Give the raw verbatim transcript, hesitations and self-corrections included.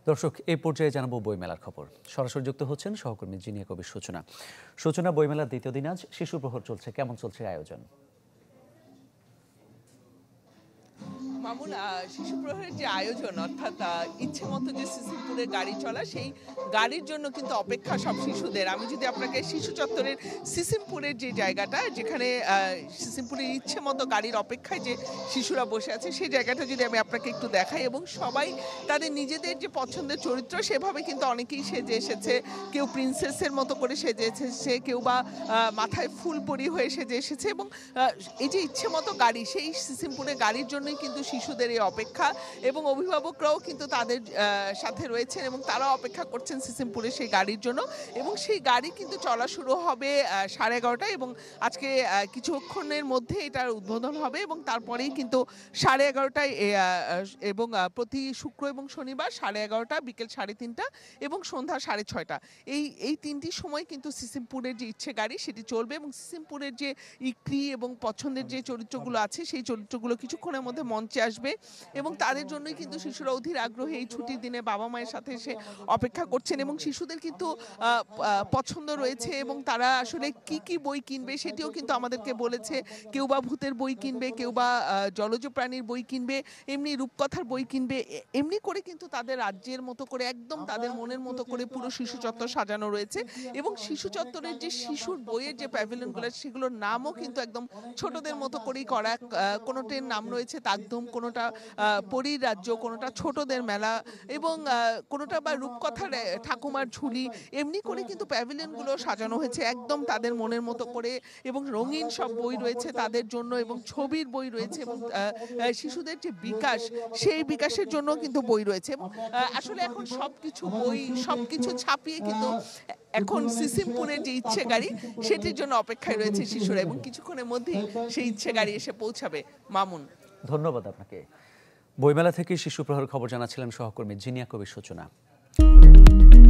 দর্শক এই পর্যায়ে জানাবো বইমেলার খবর। সরাসরি যুক্ত হচ্ছেন সহকর্মী জিনিয়া কবির সূচনা। সূচনা, বইমেলার দ্বিতীয় দিন আজ শিশু প্রহর চলছে, কেমন চলছে আয়োজন? মামুন, শিশু প্রহরের যে আয়োজন, অর্থাৎ ইচ্ছে মতো যে সিসিমপুরে গাড়ি চলা, সেই গাড়ির জন্য কিন্তু অপেক্ষা সব শিশুদের। আমি যদি আপনাকে শিশু চত্বরের সিসিমপুরের যে জায়গাটা, যেখানে সিসিমপুরের ইচ্ছে মতো গাড়ির অপেক্ষায় যে শিশুরা বসে আছে, সেই জায়গাটা যদি আমি আপনাকে একটু দেখাই, এবং সবাই তাদের নিজেদের যে পছন্দের চরিত্র সেভাবে কিন্তু অনেকেই সেজে এসেছে। কেউ প্রিন্সেসের মতো করে সেজে এসেছে, কেউ বা মাথায় ফুল পরি হয়ে সেজে এসেছে। এবং এই যে ইচ্ছে মতো গাড়ি, সেই সিসিমপুরের গাড়ির জন্যই কিন্তু শিশুদের এই অপেক্ষা, এবং অভিভাবকরাও কিন্তু তাদের সাথে রয়েছেন এবং তারা অপেক্ষা করছেন সিসিমপুরে সেই গাড়ির জন্য। এবং সেই গাড়ি কিন্তু চলা শুরু হবে সাড়ে এগারোটায়, এবং আজকে কিছুক্ষণের মধ্যে এটার উদ্বোধন হবে, এবং তারপরেই কিন্তু সাড়ে এগারোটায় এবং প্রতি শুক্র এবং শনিবার সাড়ে এগারোটা, বিকেল সাড়ে তিনটা এবং সন্ধ্যা সাড়ে ছয়টা, এই এই তিনটি সময় কিন্তু সিসিমপুরের যে ইচ্ছে গাড়ি সেটি চলবে। এবং সিসিমপুরের যে ইক্রি এবং পছন্দের যে চরিত্রগুলো আছে, সেই চরিত্রগুলো কিছুক্ষণের মধ্যে মঞ্চে আসবে, এবং তাদের জন্যই কিন্তু শিশুরা অধীর আগ্রহে এই ছুটির দিনে বাবা মায়ের সাথে এসে অপেক্ষা করছেন। এবং শিশুদের কিন্তু পছন্দ রয়েছে, এবং তারা আসলে কি কি বই কিনবে সেটিও কিন্তু আমাদেরকে বলেছে। কেউ বা ভূতের বই কিনবে, কেউ বা জলজ প্রাণীর বই কিনবে, এমনি রূপকথার বই কিনবে। এমনি করে কিন্তু তাদের রাজ্যের মতো করে, একদম তাদের মনের মতো করে পুরো শিশু চত্বর সাজানো রয়েছে। এবং শিশু চত্বরের যে শিশুর বইয়ের যে প্যাভিলিয়নগুলো, সেগুলোর নামও কিন্তু একদম ছোটদের মতো করেই করা। কোনোটির নাম রয়েছে তাকদম, কোনোটা পরীর রাজ্য, কোনোটা ছোটদের মেলা, এবং কোনোটা বা রূপকথার ঠাকুমার ঝুলি। এমনি করে কিন্তু প্যাভিলিয়নগুলো সাজানো হয়েছে একদম তাদের মনের মতো করে, এবং রঙিন সব বই রয়েছে তাদের জন্য, এবং ছবির বই রয়েছে, এবং শিশুদের যে বিকাশ, সেই বিকাশের জন্য কিন্তু বই রয়েছে। এবং আসলে এখন সবকিছু বই, সবকিছু ছাপিয়ে কিন্তু এখন সিসিমপুরের যে ইচ্ছে গাড়ি, সেটির জন্য অপেক্ষায় রয়েছে শিশুরা, এবং কিছুক্ষণের মধ্যেই সেই ইচ্ছে গাড়ি এসে পৌঁছাবে। মামুন, ধন্যবাদ আপনাকে। বইমেলা থেকে শিশু প্রহর খবর জানাচ্ছিলেন সহকর্মী জিনিয়া কবির সূচনা।